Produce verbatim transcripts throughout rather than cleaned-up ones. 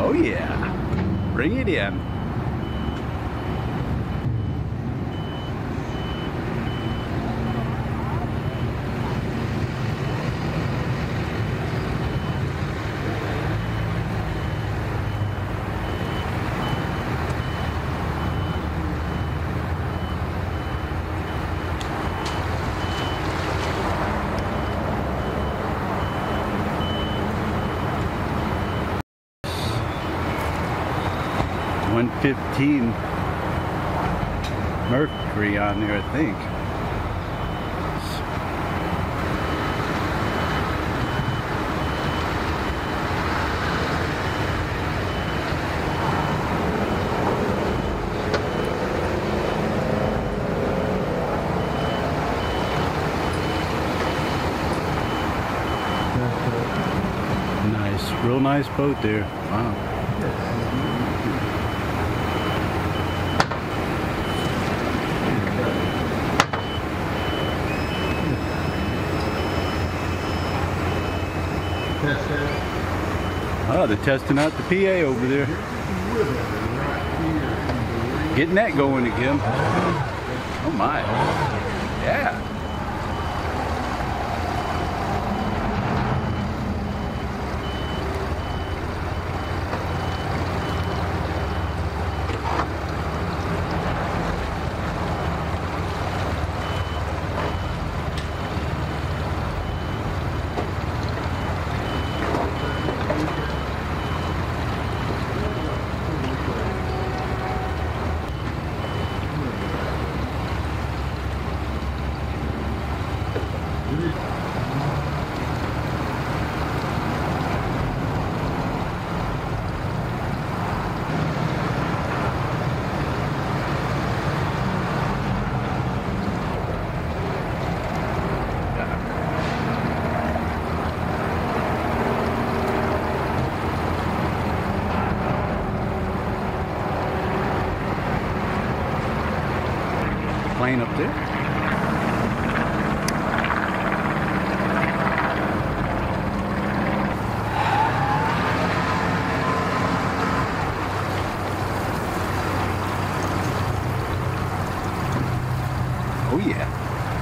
Oh yeah, bring it in. one fifteen Mercury on there, I think. Nice, real nice boat there. Wow. Oh, they're testing out the P A over there. Getting that going again. Oh my. Yeah. Plane up there. Oh yeah.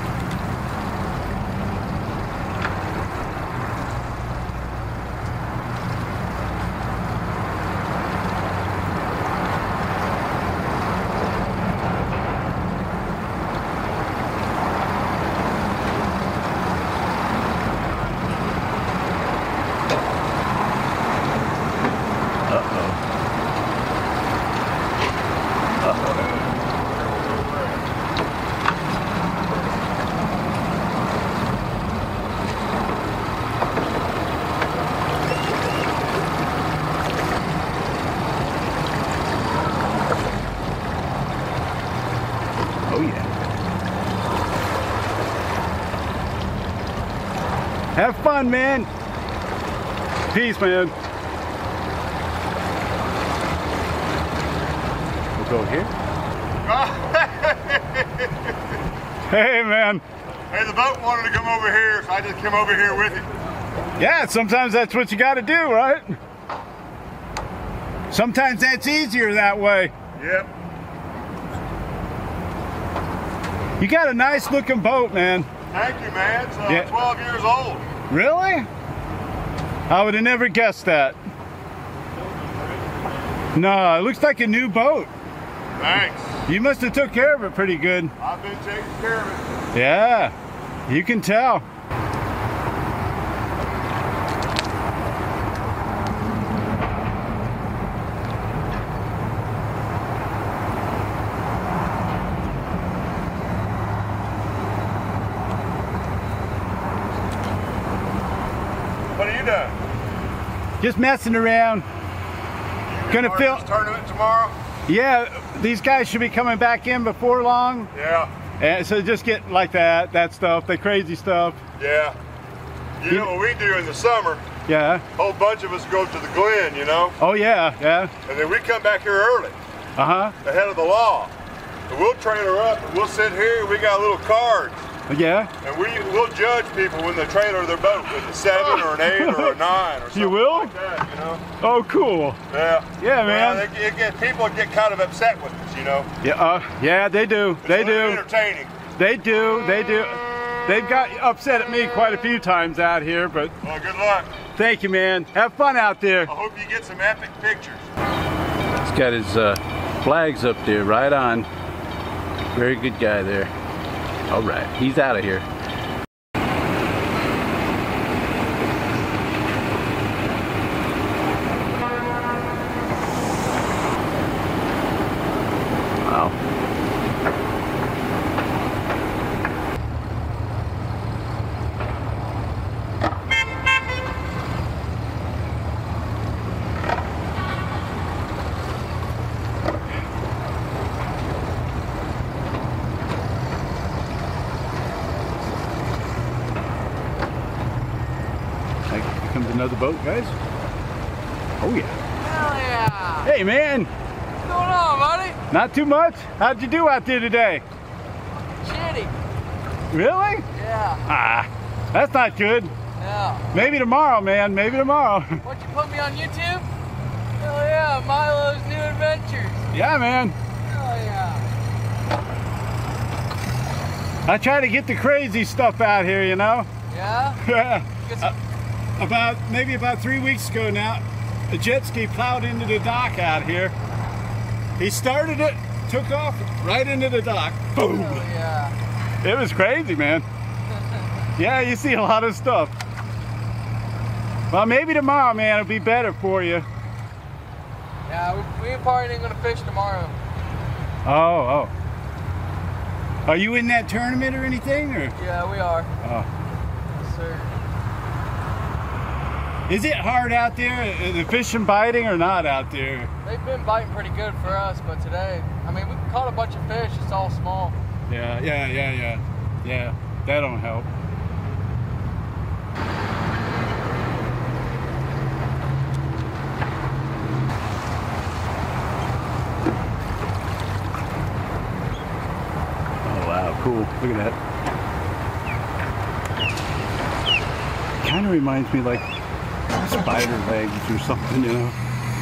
Oh yeah. Have fun, man. Peace, man. We'll go here. Hey, man. Hey, the boat wanted to come over here, so I just came over here with it. Yeah, sometimes that's what you got to do, right? Sometimes that's easier that way. Yep. You got a nice looking boat, man. Thank you, man. It's uh, Yeah. twelve years old. Really? I would have never guessed that. No, it looks like a new boat. Thanks. You must have took care of it pretty good. I've been taking care of it. Yeah, you can tell. What are you doing? Just messing around. You Gonna part fill- of this tournament tomorrow? Yeah, these guys should be coming back in before long. Yeah. And so just get like that, that stuff, the crazy stuff. Yeah. You know what we do in the summer? Yeah. A whole bunch of us go to the Glen, you know? Oh yeah, yeah. And then we come back here early, Uh-huh. ahead of the law. And we'll trailer up and we'll sit here. We got little cards. Yeah? And we, we'll judge people when they trailer their boat with a seven or an eight or a nine or something You will? like that, you know? Oh, cool. Yeah. Yeah, man. Yeah, they, it get, people get kind of upset with us, you know? Yeah, uh, yeah, they do. It's They do. entertaining. They do. They do. They've got upset at me quite a few times out here, but Well, good luck. thank you, man. Have fun out there. I hope you get some epic pictures. He's got his uh, flags up there, right on. Very good guy there. All right, he's out of here. Wow. Here comes another boat, guys. Oh yeah. Hell yeah! Hey man, What's going on, buddy? not too much. How'd you do out there today? Shitty. Really? Yeah. Ah, that's not good. Yeah. Maybe tomorrow, man. Maybe tomorrow. What, you put me on YouTube? Hell yeah, Milo's New Adventures. Yeah, man. Hell yeah. I try to get the crazy stuff out here, you know. Yeah? Yeah. Get Uh, some, about maybe about three weeks ago now, a jet ski plowed into the dock out here. He started it, took off right into the dock. Boom. hell yeah. It was crazy, man. Yeah, you see a lot of stuff. Well, maybe tomorrow, man, it'll be better for you. Yeah, we, we probably ain't gonna fish tomorrow. Oh, oh. Are you in that tournament or anything, or? Yeah, we are. Oh. Yes, sir. Is it hard out there? Are the fishing biting or not out there? They've been biting pretty good for us, but today, I mean, we caught a bunch of fish. It's all small. Yeah, yeah, yeah, yeah. Yeah, that don't help. Oh wow, cool. Look at that. Kind of reminds me like spider legs or something, you know?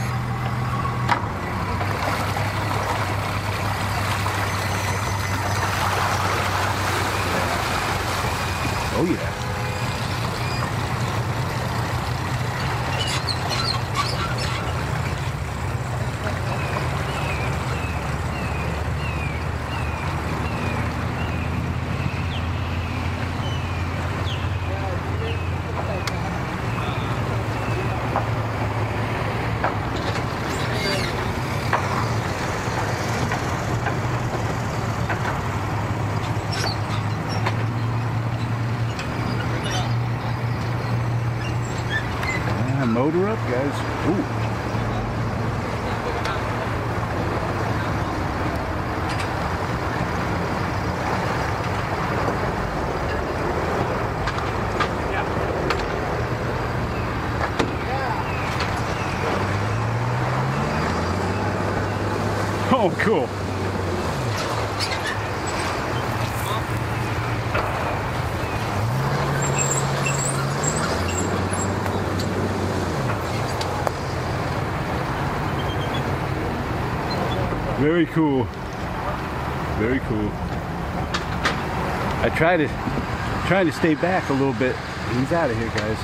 Oh yeah. Yeah, motor up, guys. Ooh. Oh, cool. Very cool. Very cool. I try to trying to stay back a little bit. He's out of here, guys.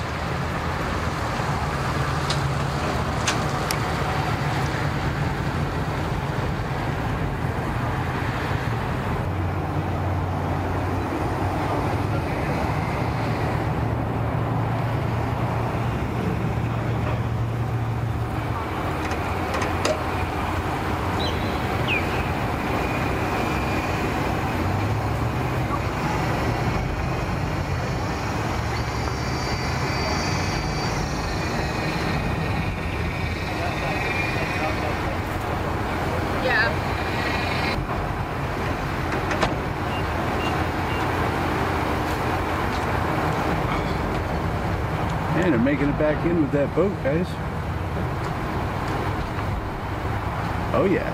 And they're making it back in with that boat, guys. Oh yeah.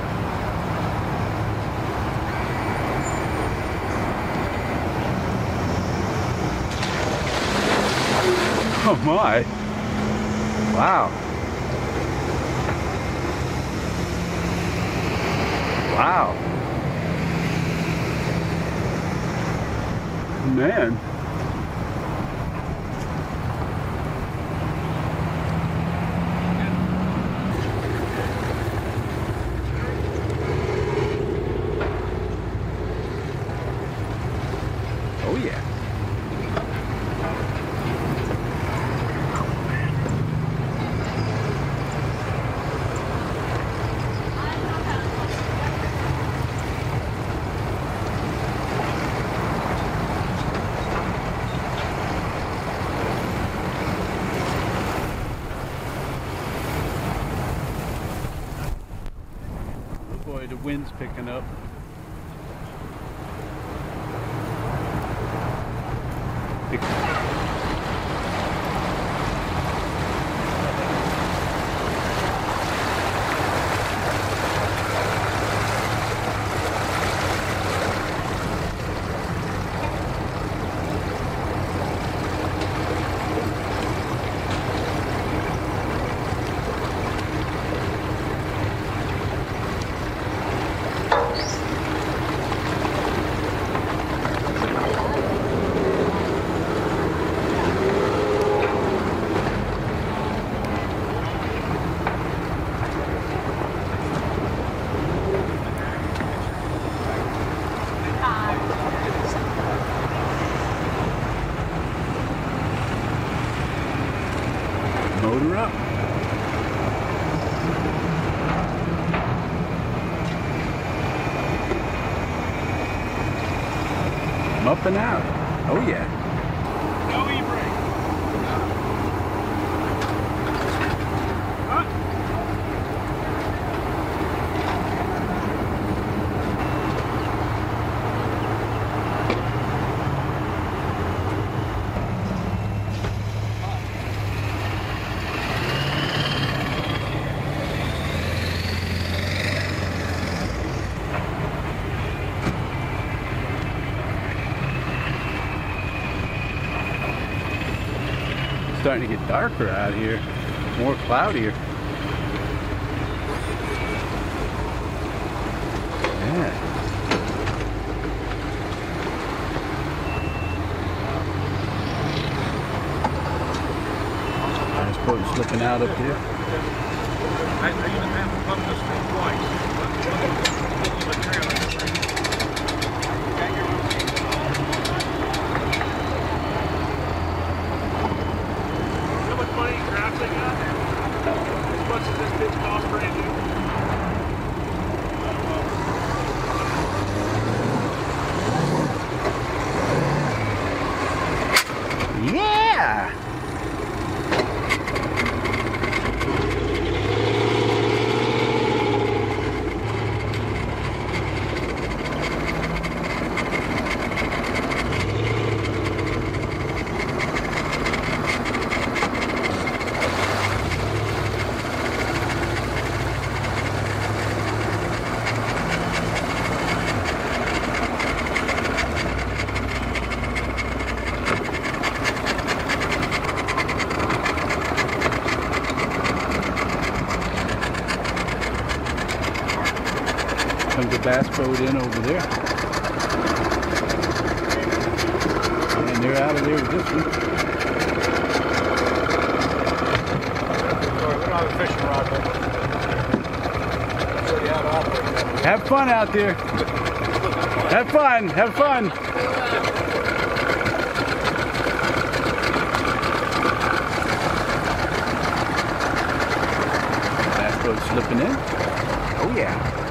Oh my. Wow. Wow. Man. Oh yeah. Boy, the wind's picking up. Motor up. I'm up and out. Oh yeah. No e-brake. Huh? Starting to get darker out here, more cloudier. Yeah. Nice boat slipping out up here. I used to have to pump this thing twice. Yeah! Comes the bass boat in over there. And they're out of there with this one. Sorry, we don't have a fishing rod, but Have fun out there. Have fun. Have fun. Bass boat slipping in. Oh yeah.